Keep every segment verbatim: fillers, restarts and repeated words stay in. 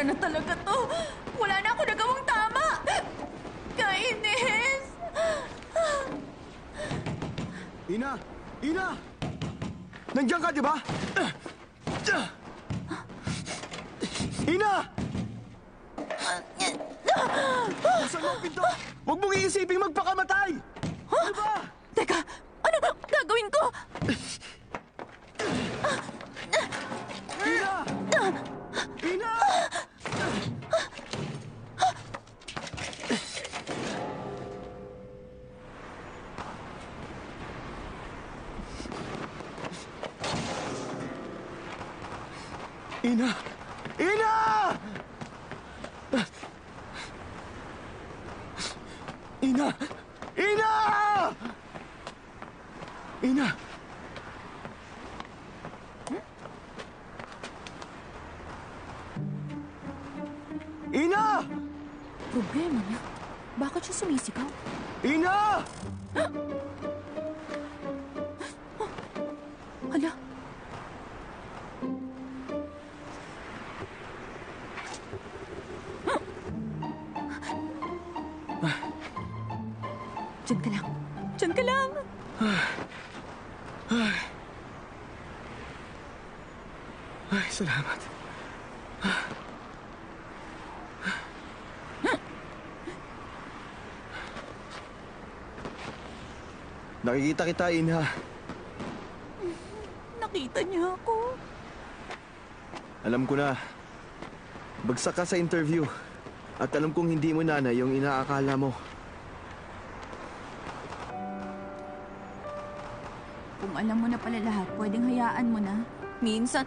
na talaga to. Wala na ako nagawang tama. Kainis! Ina! Ina! Nandiyan ka, di ba? Ina! Buksan mo ang pinto! Huwag mong iisiping magpakamatay! Huh? Ano ba? Teka, ano gagawin ko? Ina! Ina! Ina! Ina! Ina! Ina! Ina! Ina! Problema niya? Bakit siya sumisigaw? Ina! Hala? Diyan ka lang. Diyan ka lang. Ay, salamat. Nakikita kita, Ina. Nakita niya ako. Alam ko na. Bagsak ka sa interview. At alam kong hindi mo nanay yung inaakala mo. Kung alam mo na pala lahat, pwedeng hayaan mo na. Minsan,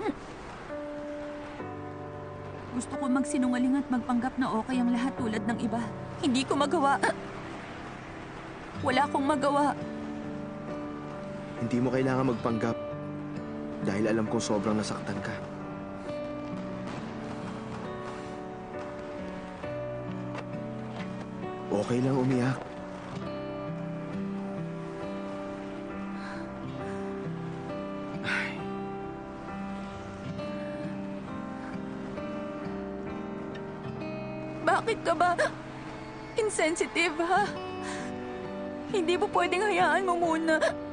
gusto ko magsinungaling at magpanggap na okay ang lahat tulad ng iba. Hindi ko magawa. Wala akong magawa. Hindi mo kailangan magpanggap. Dahil alam kong sobrang nasaktan ka. Okay lang umiyak. Bakit ka ba insensitive, ha? Hindi mo pwedeng hayaan mo muna.